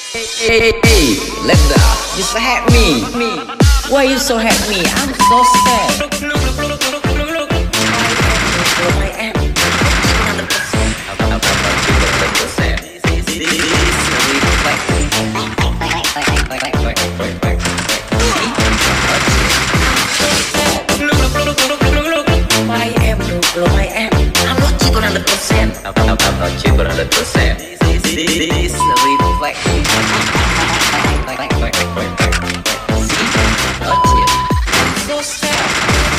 Hey, Linda, you so happy me. Why you so happy? I'm so sad. I'm not cheap 100%. I'm not cheap 100%. This reflect. So sad.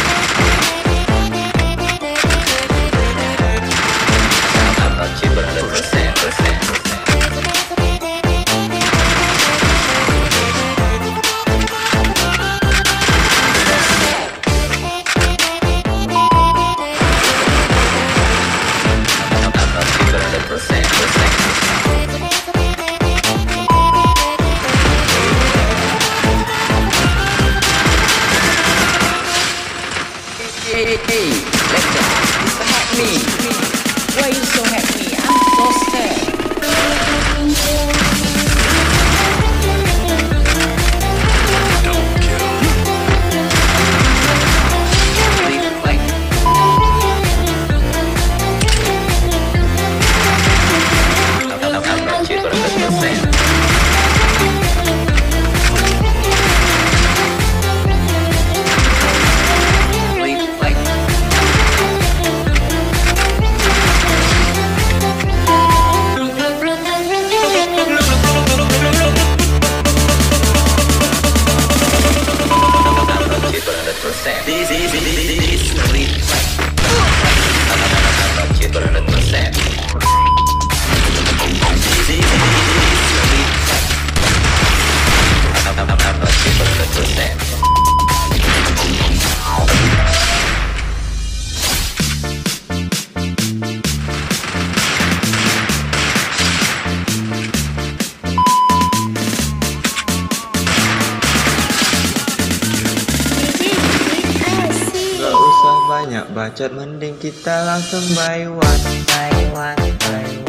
I'm not cheap 100%. Hey, let's go. You so happy. Why you so happy? I'm so sad. I'm not cheap 100%. This Banyak bacot, mending kita langsung buy one.